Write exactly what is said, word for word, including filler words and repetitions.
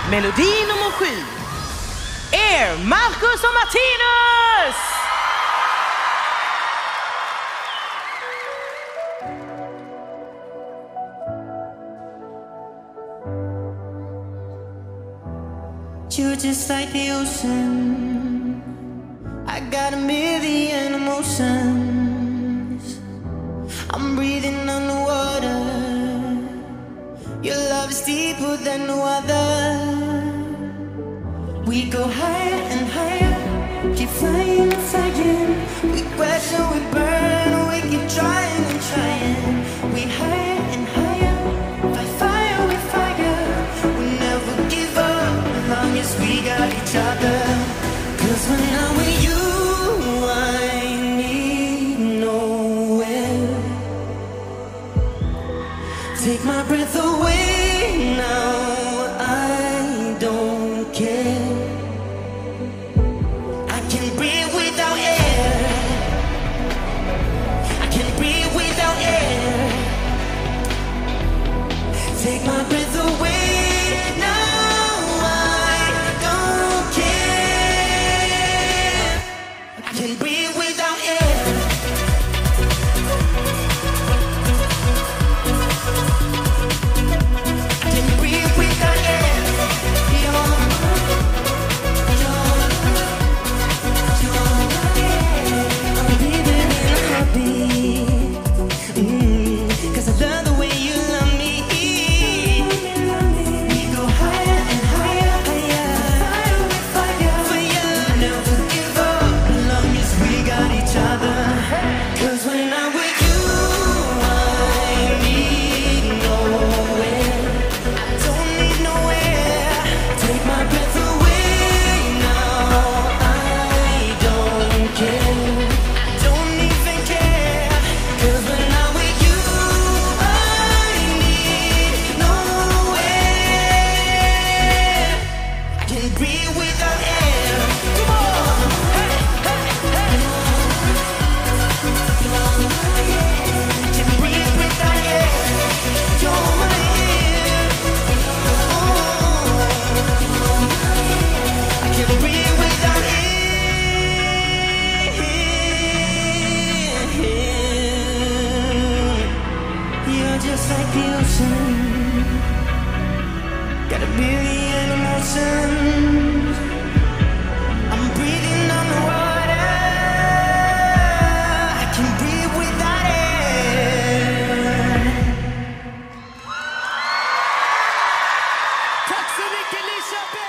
Melodi nummer sju är Marcus och Martinus! You're just like the ocean. I got a million emotions. I'm breathing underwater. Your love is deeper than no other. We go higher and higher, keep flying and flying. We crash and we burn, we keep trying and trying. We higher and higher, by fire with fire. We never give up as long as we got each other. 'Cause when I'm with you, I need nowhere. Take my breath away now, I don't care. I can breathe without air. I can breathe without air. Take my breath away now, I don't care. I can breathe without air. Just like the ocean, got a billion emotions. I'm breathing underwater. I can breathe without air. Tack så mycket, Linköping!